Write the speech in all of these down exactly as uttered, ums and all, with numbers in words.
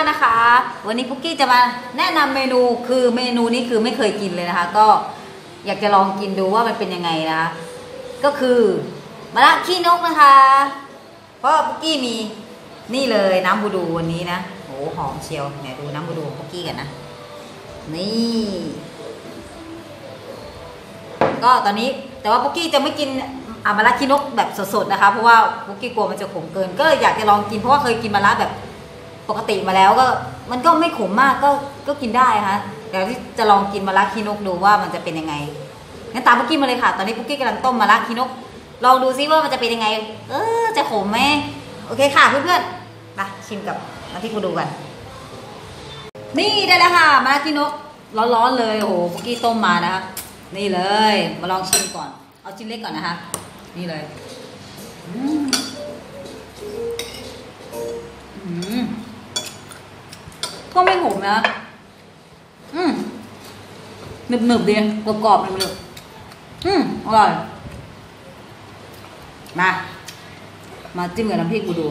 านนะคะวันนี้ปุ๊กกี้จะมาแนะนำเมนูคือเมนูนี้คือไม่เคยกินเลยนะคะก็อยากจะลองกินดูว่ามันเป็นยังไงนะคะก็คือมะระขี้นกนะคะเพราะปุ๊กกี้มีนี่เลยน้ำบูดูวันนี้นะโอ้หอมเชียวเนี่ยดูน้ำบูดูของปุ๊กกี้กันนะนี่ก็ตอนนี้แต่ว่าปุ๊กกี้จะไม่กินมะระขี้นกแบบสดๆนะคะเพราะว่าปุ๊กกี้กลัวมันจะขมเกินก็อยากจะลองกินเพราะว่าเคยกินมะระแบบปกติมาแล้วก็มันก็ไม่ขมมากก็ก็กินได้ค่ะเดี๋ยวที่จะลองกินมะระขี้นกดูว่ามันจะเป็นยังไงงั้นตามปุ๊กกี้มาเลยค่ะตอนนี้ปุ๊กกี้กำลังต้มมะระขี้นกลองดูซิว่ามันจะเป็นยังไงเออจะขมไหมโอเคค่ะเพื่อนๆมาชิมกับมาที่กูดูกันนี่ได้แล้วค่ะมะระขี้นกร้อนๆเลยโอ้โหปุ๊กกี้ต้มมานะคะนี่เลยมาลองชิมก่อนเอาชิ้นเล็กก่อนนะคะนี่เลยอืมอืมก็ไม่ขมนะอืมหนึบหนึบดีกรอบกรอบหนึบหนึบอืมอร่อยมามาจิ้มกับน้ำพริกกูดู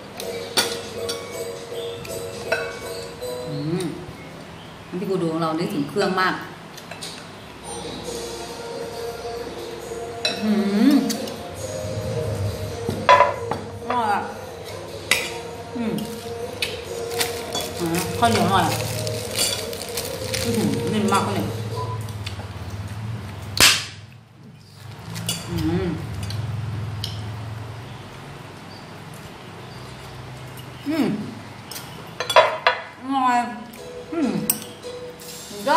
อืมน้ำพริกกูดูของเรานึกถึงเครื่องมากอืมอร่อยอ่ะอืมข้าวเหนียวหน่อยอืมนิ่มมากเลยอืมอืมอร่อยอืมก็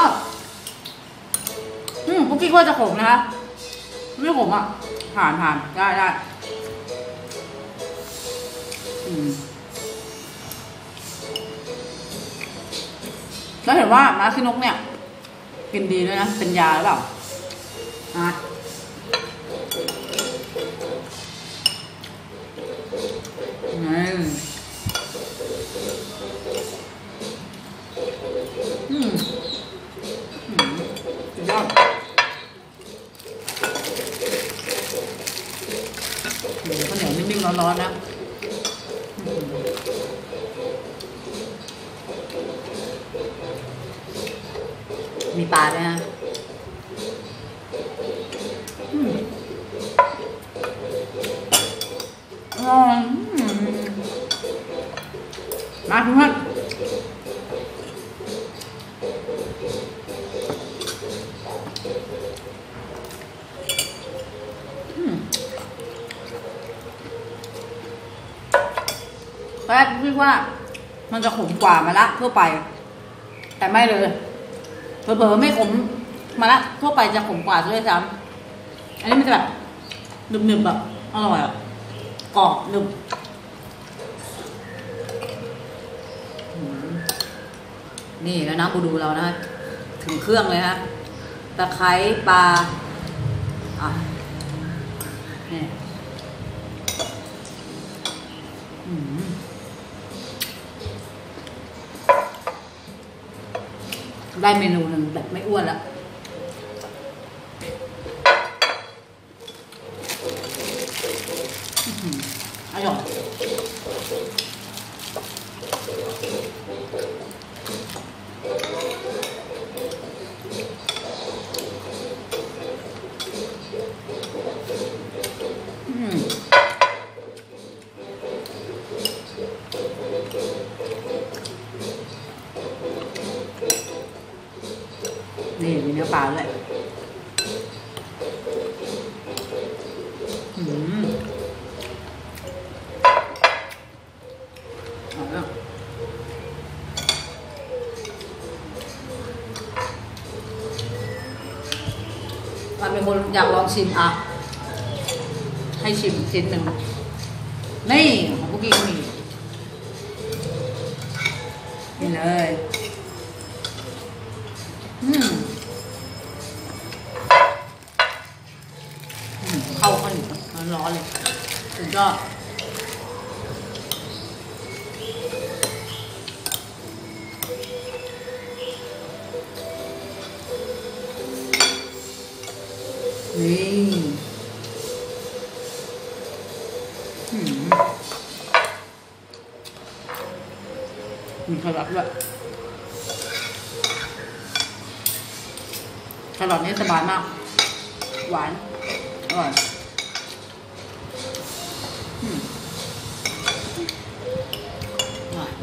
อืมปุ๊กกี้ว่าจะขมนะคะไม่ขมอ่ะผ่านผ่านได้ได้อืมแล้วเห็นว่าม้าขี้นกเนี่ยกินดีด้วยนะเป็นยาหรือเปล่าอ่ะอืมอืมสุดยอดข้าวเหนียวนิ่มๆร้อนๆนะมีปลาด้วยนะอืมอร่อยมาเพื่อนแรกคิดว่ามันจะขมกว่ามะระทั่วไปแต่ไม่เลยเผลอๆไม่ขมมะระทั่วไปจะขมกว่าด้วยซ้ำอันนี้มันจะแบบหนึบๆแบบอร่อยอ่ะกรอบหนึบนี่แล้วน้ำบูดูเรานะถึงเครื่องเลยนะตะไคร้ปลาอ่ะนี่ได้เมนูหนึ่งแบบไม่อ้วนแล้วอร่อยนี่มีเนื้อปลาด้วยอืมอร่อยมันเป็นคนอยากลองชิมอ่ะให้ชิมชิ้นหนึ่งนี่ของพวกกี้ก็มีนี่เลยอืมเข้าข้าวเหนียวร้อนเลยสุดยอดนี่ มีแครอทด้วยแครอทนี่สบายมากหวานอร่อยอืมอร่อย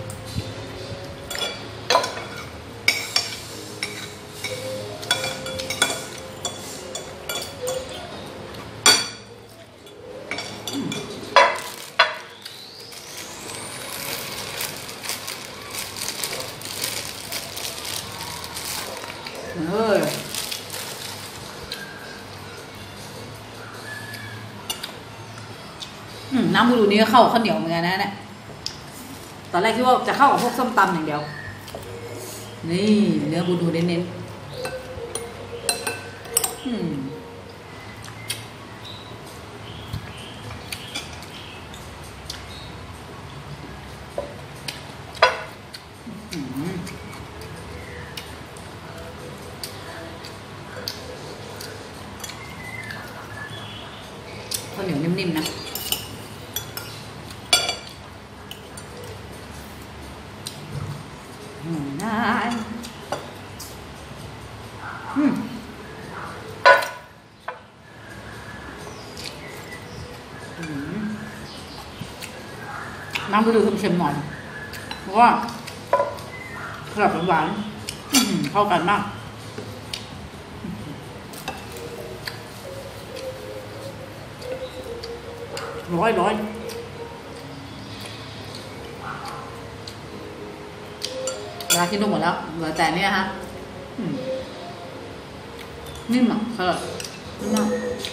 เออน้ำบูดูนี้ก็เข้ากับข้าวเหนียวเหมือนกันนะเนี่ยตอนแรกคิดว่าจะเข้ากับพวกส้มตำอย่างเดียวนี่เนื้อบูดูเน้นๆอืมข้าวเหนียวนิ่มๆนะอืมน่าอืมน้ำก็ดูเค็มๆหน่อยเพราะว่าแครอทหวานๆเข้ากันมากร้อยร้อยเวลากินนมหมดแล้วเหลือแต่เนี่ยฮะนิ่มอ่ะสลัดนิ่มมาก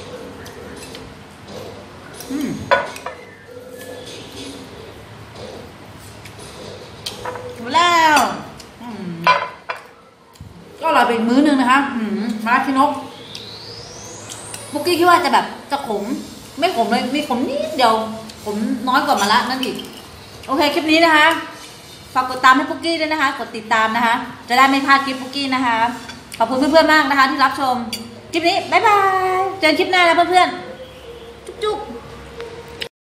อืมหมดแล้วก็อร่อยไปอีกมื้อนึงนะคะมาชินกบุกกี้คิดว่าจะแบบจะขมไม่ขมเลยมีขมนิดเดียวขมน้อยกว่ามาละนั่นอีกโอเคคลิปนี้นะคะฝากกดตามให้ปุ๊กกี้ด้วยนะคะกดติดตามนะคะจะได้ไม่พลาดคลิปปุ๊กกี้นะคะขอบคุณเพื่อนๆมากนะคะที่รับชมคลิปนี้บ๊ายบายเจอกันคลิปหน้านะเพื่อนๆจุ๊บๆ